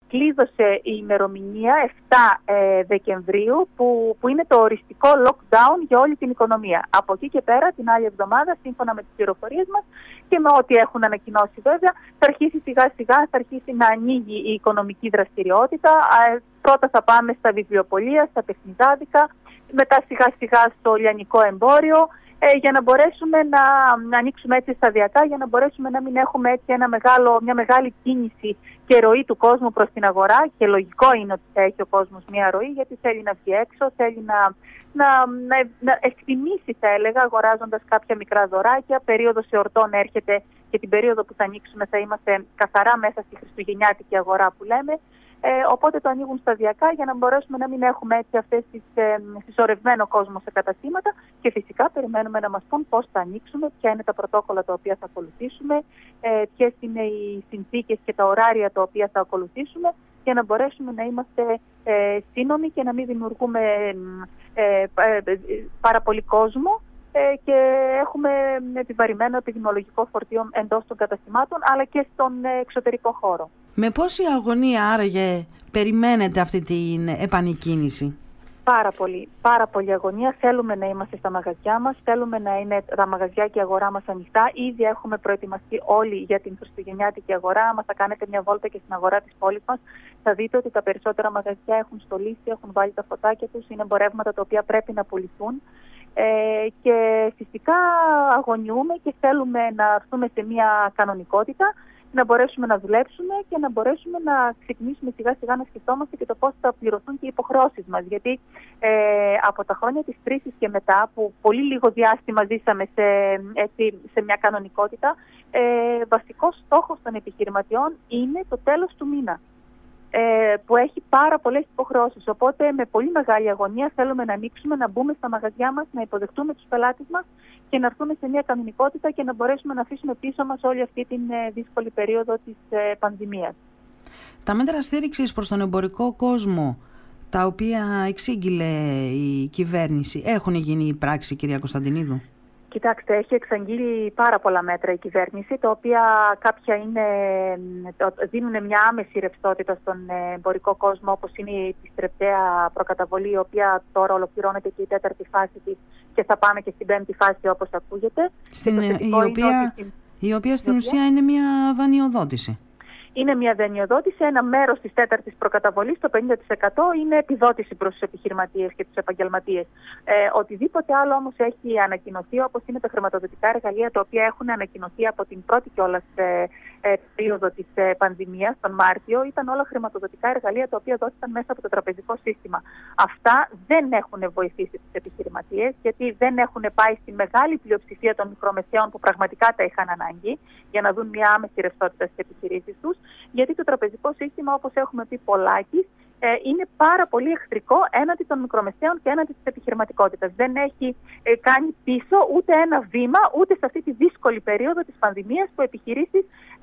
κλείδωσε η ημερομηνία 7 Δεκεμβρίου που είναι το οριστικό lockdown για όλη την οικονομία. Από εκεί και πέρα την άλλη εβδομάδα, σύμφωνα με τις πληροφορίες μας και με ό,τι έχουν ανακοινώσει βέβαια, θα αρχίσει σιγά σιγά θα αρχίσει να ανοίγει η οικονομική δραστηριότητα. Πρώτα θα πάμε στα βιβλιοπωλεία, στα τεχνιδάδικα, μετά σιγά σιγά στο λιανικό εμπόριο, για να μπορέσουμε να ανοίξουμε έτσι σταδιακά, για να μπορέσουμε να μην έχουμε έτσι μια μεγάλη κίνηση και ροή του κόσμου προς την αγορά. Και λογικό είναι ότι θα έχει ο κόσμος μια ροή, γιατί θέλει να βγει έξω, θέλει να εκτιμήσει, θα έλεγα, αγοράζοντας κάποια μικρά δωράκια. Περίοδος εορτών έρχεται και την περίοδο που θα ανοίξουμε θα είμαστε καθαρά μέσα στη χριστουγεννιάτικη αγορά που λέμε. Οπότε το ανοίγουν σταδιακά για να μπορέσουμε να μην έχουμε έτσι αυτές συσσωρευμένο κόσμο σε καταστήματα, και φυσικά περιμένουμε να μας πούν πώς θα ανοίξουμε, ποια είναι τα πρωτόκολλα τα οποία θα ακολουθήσουμε, ποιες είναι οι συνθήκες και τα ωράρια τα οποία θα ακολουθήσουμε, για να μπορέσουμε να είμαστε σύνομοι και να μην δημιουργούμε πάρα πολύ κόσμο και έχουμε επιβαρημένο επιδημιολογικό φορτίο εντός των καταστημάτων αλλά και στον εξωτερικό χώρο. Με πόση αγωνία άραγε περιμένετε αυτή την επανεκκίνηση? Πάρα πολύ αγωνία. Θέλουμε να είμαστε στα μαγαζιά μας, θέλουμε να είναι τα μαγαζιά και η αγορά μας ανοιχτά. Ήδη έχουμε προετοιμαστεί όλοι για την χριστουγεννιάτικη αγορά. Άμα θα κάνετε μια βόλτα και στην αγορά της πόλης μας, θα δείτε ότι τα περισσότερα μαγαζιά έχουν στολίσει, έχουν βάλει τα φωτάκια τους, είναι εμπορεύματα τα οποία πρέπει να πουληθούν. Και φυσικά αγωνιούμε και θέλουμε να έρθουμε σε μια κανονικότητα, να μπορέσουμε να δουλέψουμε και να μπορέσουμε να ξεκινήσουμε σιγά σιγά να σκεφτόμαστε και το πώς θα πληρωθούν και οι υποχρεώσεις μας. Γιατί από τα χρόνια της κρίσης και μετά, που πολύ λίγο διάστημα ζήσαμε σε μια κανονικότητα, βασικός στόχος των επιχειρηματιών είναι το τέλος του μήνα, που έχει πάρα πολλές υποχρεώσεις. Οπότε με πολύ μεγάλη αγωνία θέλουμε να ανοίξουμε, να μπούμε στα μαγαζιά μας, να υποδεχτούμε τους πελάτες μας και να έρθουμε σε μια κανονικότητα και να μπορέσουμε να αφήσουμε πίσω μας όλη αυτή την δύσκολη περίοδο της πανδημίας. Τα μέτρα στήριξης προς τον εμπορικό κόσμο, τα οποία εξήγηλε η κυβέρνηση, έχουν γίνει πράξη, κυρία Κωνσταντινίδου? Κοιτάξτε, έχει εξαγγείλει πάρα πολλά μέτρα η κυβέρνηση, τα οποία κάποια δίνουν μια άμεση ρευστότητα στον εμπορικό κόσμο, όπως είναι η επιστρεπτέα προκαταβολή, η οποία τώρα ολοκληρώνεται και η 4η φάση της και θα πάμε και στην 5η φάση, όπως ακούγεται. Η οποία στην ουσία είναι μια δανειοδότηση. Είναι μια δανειοδότηση, ένα μέρος της 4ης προκαταβολής, το 50% είναι επιδότηση προς τους επιχειρηματίες και τους επαγγελματίες. Οτιδήποτε άλλο όμως έχει ανακοινωθεί, όπως είναι τα χρηματοδοτικά εργαλεία, τα οποία έχουν ανακοινωθεί από την πρώτη κιόλας περίοδο της πανδημίας, τον Μάρτιο, ήταν όλα χρηματοδοτικά εργαλεία τα οποία δόθηκαν μέσα από το τραπεζικό σύστημα. Αυτά δεν έχουν βοηθήσει τους επιχειρηματίες, γιατί δεν έχουν πάει στη μεγάλη πλειοψηφία των μικρομεσαίων που πραγματικά τα είχαν ανάγκη, για να δουν μια άμεση ρευστότητα στις επιχειρήσεις τους. Γιατί το τραπεζικό σύστημα, όπως έχουμε πει πολλάκις, είναι πάρα πολύ εχθρικό έναντι των μικρομεσαίων και έναντι της επιχειρηματικότητας. Δεν έχει κάνει πίσω ούτε ένα βήμα, ούτε σε αυτή τη δύσκολη περίοδο της πανδημίας, που επιχειρήσεις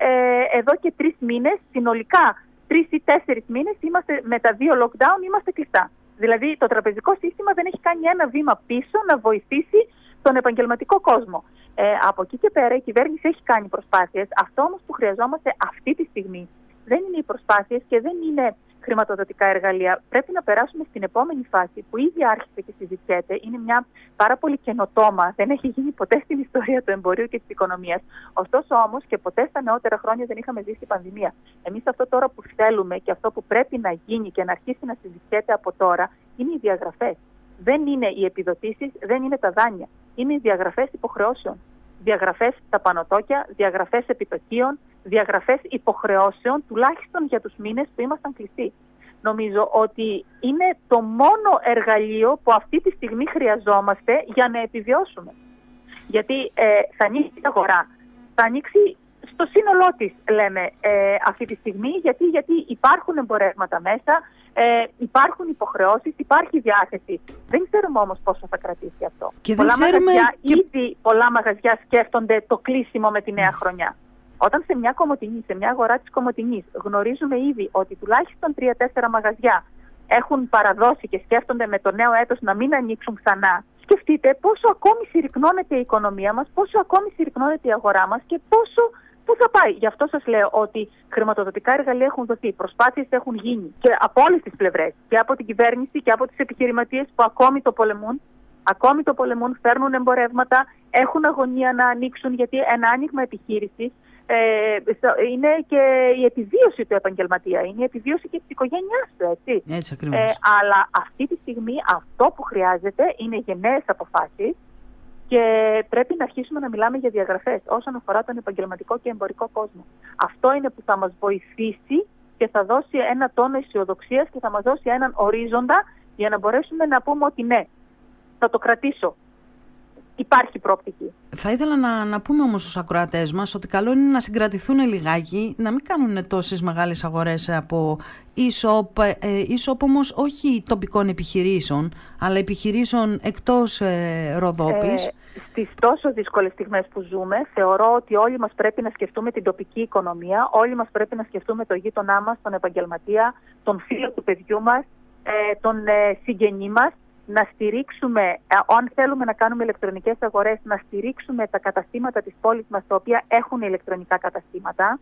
εδώ και 3 μήνες, συνολικά 3 ή 4 μήνες, με τα 2 lockdown είμαστε κλειστά. Δηλαδή το τραπεζικό σύστημα δεν έχει κάνει ένα βήμα πίσω να βοηθήσει τον επαγγελματικό κόσμο. Από εκεί και πέρα η κυβέρνηση έχει κάνει προσπάθειες. Αυτό όμως που χρειαζόμαστε αυτή τη στιγμή δεν είναι οι προσπάθειες και δεν είναι χρηματοδοτικά εργαλεία. Πρέπει να περάσουμε στην επόμενη φάση, που ήδη άρχισε και συζητιέται. Είναι μια πάρα πολύ καινοτόμα, δεν έχει γίνει ποτέ στην ιστορία του εμπορίου και της οικονομίας. Ωστόσο όμως και ποτέ στα νεότερα χρόνια δεν είχαμε ζήσει πανδημία. Εμείς αυτό τώρα που θέλουμε και αυτό που πρέπει να γίνει και να αρχίσει να συζητιέται από τώρα είναι οι διαγραφές. Δεν είναι οι επιδοτήσεις, δεν είναι τα δάνεια. Είναι οι διαγραφές υποχρεώσεων. Διαγραφές στα πανωτόκια, διαγραφές επιτοκίων, διαγραφές υποχρεώσεων, τουλάχιστον για τους μήνες που ήμασταν κλειστοί. Νομίζω ότι είναι το μόνο εργαλείο που αυτή τη στιγμή χρειαζόμαστε για να επιβιώσουμε. Γιατί θα ανοίξει η αγορά, θα ανοίξει στο σύνολό της, λέμε, αυτή τη στιγμή, γιατί υπάρχουν εμπορεύματα μέσα, υπάρχουν υποχρεώσεις, υπάρχει διάθεση. Δεν ξέρουμε όμως πόσο θα κρατήσει αυτό. Και δεν ξέρουμε ήδη πολλά μαγαζιά σκέφτονται το κλείσιμο με τη νέα χρονιά. Όταν σε μια Κομοτηνή, σε μια αγορά της Κομοτηνής, γνωρίζουμε ήδη ότι τουλάχιστον 3-4 μαγαζιά έχουν παραδώσει και σκέφτονται με το νέο έτος να μην ανοίξουν ξανά, σκεφτείτε πόσο ακόμη συρρυκνώνεται η οικονομία μας, πόσο ακόμη συρρυκνώνεται η αγορά μας και πόσο πού θα πάει. Γι' αυτό σας λέω ότι χρηματοδοτικά εργαλεία έχουν δοθεί, προσπάθειες έχουν γίνει και από όλες τις πλευρές, και από την κυβέρνηση και από τις επιχειρηματίες που ακόμη το πολεμούν, φέρνουν εμπορεύματα, έχουν αγωνία να ανοίξουν, γιατί ένα άνοιγμα επιχείρησης είναι και η επιβίωση του επαγγελματία, είναι η επιβίωση και της οικογένειάς του, έτσι. Έτσι ακριβώς. Αλλά αυτή τη στιγμή αυτό που χρειάζεται είναι γενναίες αποφάσεις και πρέπει να αρχίσουμε να μιλάμε για διαγραφές όσον αφορά τον επαγγελματικό και εμπορικό κόσμο. Αυτό είναι που θα μας βοηθήσει και θα δώσει ένα τόνο αισιοδοξίας και θα μας δώσει έναν ορίζοντα για να μπορέσουμε να πούμε ότι ναι, θα το κρατήσω. Υπάρχει προοπτική. Θα ήθελα να πούμε όμως στους ακροατές μας ότι καλό είναι να συγκρατηθούν λιγάκι, να μην κάνουν τόσες μεγάλες αγορές από e-shop όμως όχι τοπικών επιχειρήσεων, αλλά επιχειρήσεων εκτός Ροδόπης. Στις τόσο δύσκολες στιγμές που ζούμε, θεωρώ ότι όλοι μας πρέπει να σκεφτούμε την τοπική οικονομία, όλοι μας πρέπει να σκεφτούμε το γείτονά μας, τον επαγγελματία, τον φίλο του παιδιού μας, τον συγγενή μας, να στηρίξουμε, αν θέλουμε να κάνουμε ηλεκτρονικές αγορές, να στηρίξουμε τα καταστήματα της πόλης μας, τα οποία έχουν ηλεκτρονικά καταστήματα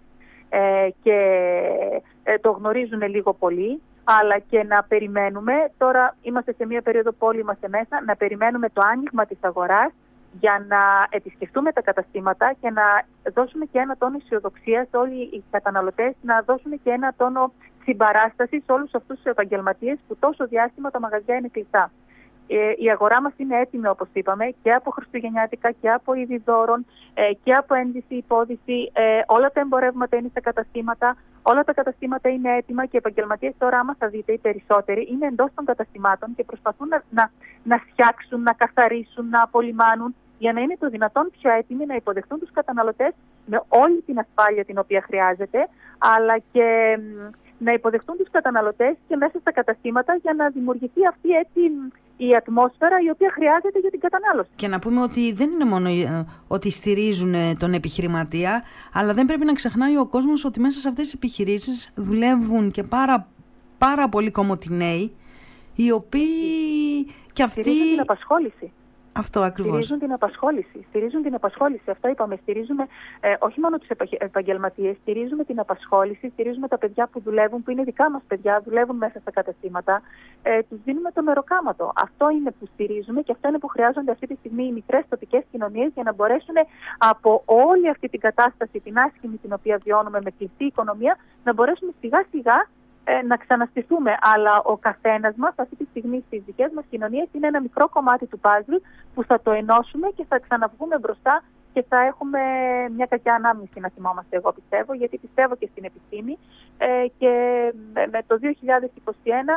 και το γνωρίζουν λίγο πολύ, αλλά και να περιμένουμε, τώρα είμαστε σε μια περίοδο που όλοι είμαστε μέσα, να περιμένουμε το άνοιγμα της αγοράς για να επισκεφτούμε τα καταστήματα και να δώσουμε και ένα τόνο αισιοδοξίας όλοι οι καταναλωτές, να δώσουμε και ένα τόνο συμπαράσταση σε όλους αυτούς τους επαγγελματίες που τόσο διάστημα τα μαγαζιά είναι κλειστά. Η αγορά μας είναι έτοιμη, όπως είπαμε, και από χριστουγεννιάτικα και από είδη δώρων και από ένδυση, υπόδυση. Όλα τα εμπορεύματα είναι στα καταστήματα, όλα τα καταστήματα είναι έτοιμα και οι επαγγελματίες τώρα, άμα θα δείτε, οι περισσότεροι είναι εντός των καταστημάτων και προσπαθούν να φτιάξουν, να καθαρίσουν, να απολυμάνουν για να είναι το δυνατόν πιο έτοιμοι να υποδεχτούν τους καταναλωτές με όλη την ασφάλεια την οποία χρειάζεται, αλλά και να υποδεχτούν τους καταναλωτές και μέσα στα καταστήματα για να δημιουργηθεί αυτή έτσι η ατμόσφαιρα η οποία χρειάζεται για την κατανάλωση. Και να πούμε ότι δεν είναι μόνο ότι στηρίζουν τον επιχειρηματία, αλλά δεν πρέπει να ξεχνάει ο κόσμος ότι μέσα σε αυτές τις επιχειρήσεις δουλεύουν και πάρα πολλοί κομμωτινέοι, οι οποίοι και αυτοί... Στηρίζουν την απασχόληση. Αυτό ακριβώς. Στηρίζουν την απασχόληση. Αυτό είπαμε. Στηρίζουμε όχι μόνο τους επαγγελματίες, στηρίζουμε την απασχόληση, στηρίζουμε τα παιδιά που δουλεύουν, που είναι δικά μας παιδιά, δουλεύουν μέσα στα καταστήματα. Τους δίνουμε το μεροκάματο. Αυτό είναι που στηρίζουμε και αυτό είναι που χρειάζονται αυτή τη στιγμή οι μικρές τοπικές κοινωνίες για να μπορέσουν από όλη αυτή την κατάσταση, την άσχημη την οποία βιώνουμε με κλειστή οικονομία, να μπορέσουμε σιγά σιγά να ξαναστηθούμε, αλλά ο καθένας μας αυτή τη στιγμή στις δικές μας κοινωνίες είναι ένα μικρό κομμάτι του παζλ που θα το ενώσουμε και θα ξαναβγούμε μπροστά και θα έχουμε μια κακιά ανάμνηση, να θυμόμαστε, εγώ πιστεύω, γιατί πιστεύω και στην επιστήμη και με το 2021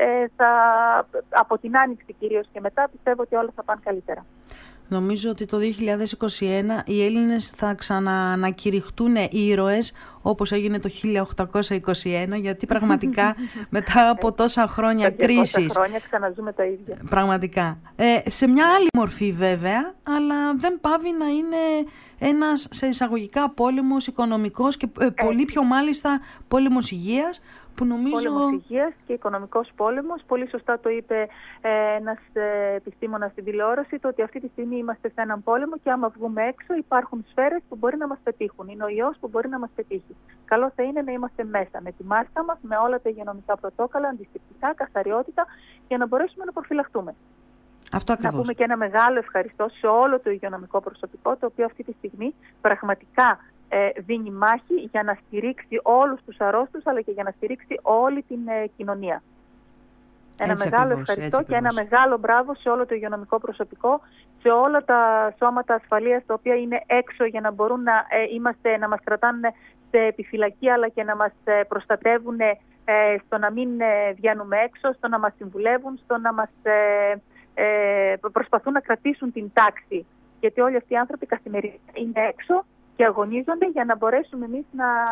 από την Άνοιξη κυρίως και μετά πιστεύω ότι όλα θα πάνε καλύτερα. Νομίζω ότι το 2021 οι Έλληνες θα ξανανακηρυχτούν ήρωες όπως έγινε το 1821, γιατί πραγματικά μετά από τόσα χρόνια κρίσης... 200 χρόνια ξαναζούμε τα ίδια. Πραγματικά. Σε μια άλλη μορφή βέβαια, αλλά δεν πάβει να είναι ένας σε εισαγωγικά πόλεμος οικονομικός και πολύ πιο μάλιστα πόλεμος υγείας, που νομίζω... Πόλεμος υγείας και οικονομικός πόλεμος. Πολύ σωστά το είπε ένας επιστήμονας στην τηλεόραση, το ότι αυτή τη στιγμή είμαστε σε έναν πόλεμο και άμα βγούμε έξω υπάρχουν σφαίρες που μπορεί να μας πετύχουν. Είναι ο ιός που μπορεί να μας πετύχει. Καλό θα είναι να είμαστε μέσα με τη μάσκα μας, με όλα τα υγειονομικά πρωτόκολλα, αντισηπτικά, καθαριότητα, για να μπορέσουμε να προφυλαχτούμε. Αυτό ακριβώς. Να πούμε και ένα μεγάλο ευχαριστώ σε όλο το υγειονομικό προσωπικό, το οποίο αυτή τη στιγμή πραγματικά δίνει μάχη για να στηρίξει όλους τους αρρώστους, αλλά και για να στηρίξει όλη την κοινωνία. Ένα μεγάλο ευχαριστώ και ένα μεγάλο μπράβο σε όλο το υγειονομικό προσωπικό, σε όλα τα σώματα ασφαλείας τα οποία είναι έξω για να μπορούν να μας κρατάνε σε επιφυλακή, αλλά και να μας προστατεύουν στο να μην βγαίνουμε έξω, στο να μας συμβουλεύουν, στο να μας προσπαθούν να κρατήσουν την τάξη. Γιατί όλοι αυτοί οι άνθρωποι καθημερινά είναι έξω και αγωνίζονται για να μπορέσουμε εμείς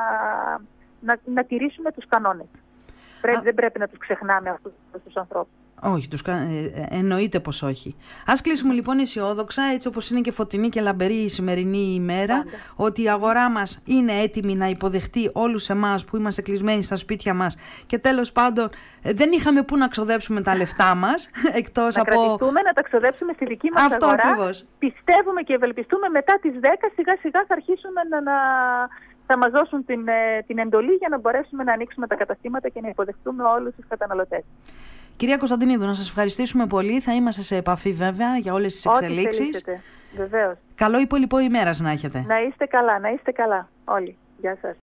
να τηρήσουμε τους κανόνες. Δεν πρέπει να τους ξεχνάμε αυτούς τους ανθρώπους. Όχι, εννοείται πως όχι. Ας κλείσουμε λοιπόν αισιόδοξα, έτσι όπως είναι και φωτεινή και λαμπερή η σημερινή ημέρα, ότι η αγορά μας είναι έτοιμη να υποδεχτεί όλους εμάς που είμαστε κλεισμένοι στα σπίτια μας και τέλος πάντων δεν είχαμε πού να ξοδέψουμε τα λεφτά μας, εκτός να από... κρατηθούμε, να τα ξοδέψουμε στη δική μας αυτό αγορά. Ακριβώς. Πιστεύουμε και ευελπιστούμε μετά τις 10 σιγά σιγά θα αρχίσουμε θα μας δώσουν την εντολή για να μπορέσουμε να ανοίξουμε τα καταστήματα και να υποδεχτούμε όλους τους καταναλωτές. Κυρία Κωνσταντινίδου, να σας ευχαριστήσουμε πολύ. Θα είμαστε σε επαφή βέβαια για όλες τις εξελίξεις. Ό,τι θελήσετε, βεβαίως. Καλό υπόλοιπο ημέρας να έχετε. Να είστε καλά όλοι. Γεια σας.